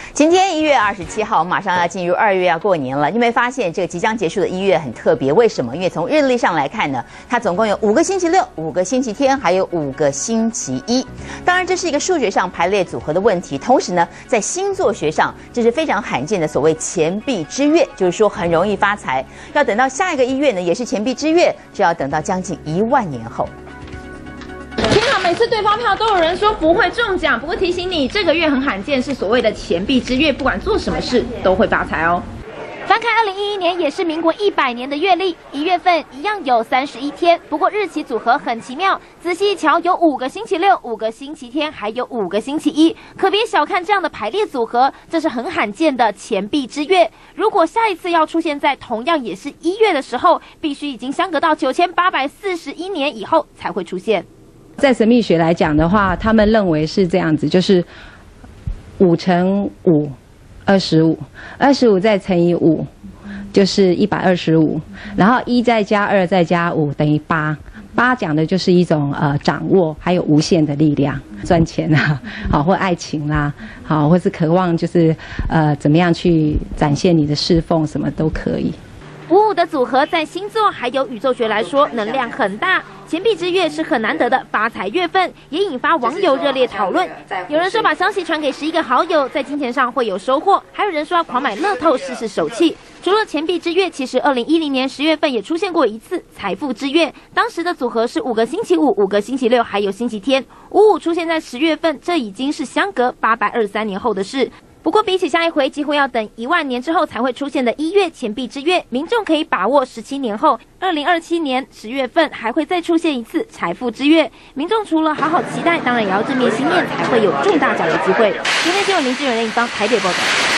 今天1月27号，马上要进入2月要过年了。你有没有发现这个即将结束的1月很特别？为什么？因为从日历上来看呢，它总共有5个星期六、5个星期天，还有5个星期一。当然，这是一个数学上排列组合的问题。同时呢，在星座学上，这是非常罕见的所谓钱币之月，就是说很容易发财。要等到下一个1月呢，也是钱币之月，就要等到将近1万年后。 天啊！每次对发票都有人说不会中奖，不过提醒你，这个月很罕见，是所谓的钱币之月，不管做什么事都会发财哦。 翻看2011年，也是民国100年的月历，1月份一样有31天，不过日期组合很奇妙，仔细一瞧，有5个星期六、5个星期天，还有5个星期一，可别小看这样的排列组合，这是很罕见的钱币之月。如果下一次要出现在同样也是1月的时候，必须已经相隔到9841年以后才会出现。 在神秘学来讲的话，他们认为是这样子，就是5乘5， 25，25再乘以5，就是125，然后1再加2再加5等于8。8讲的就是一种掌握，还有无限的力量，赚钱啊，好或爱情啦，好或是渴望就是怎么样去展现你的侍奉，什么都可以。 55的组合在星座还有宇宙学来说能量很大，钱币之月是很难得的发财月份，也引发网友热烈讨论。有人说把消息传给11个好友，在金钱上会有收获；还有人说要狂买乐透试试手气。除了钱币之月，其实2010年10月份也出现过一次财富之月，当时的组合是5个星期五、5个星期六，还有星期天。55出现在10月份，这已经是相隔823年后的事。 不过，比起下一回几乎要等1万年之后才会出现的1月钱币之月，民众可以把握17年后，2027年10月份还会再出现一次财富之月。民众除了好好期待，当然也要正面心念，才会有中大奖的机会。今天新闻林志远、林芳台北报道。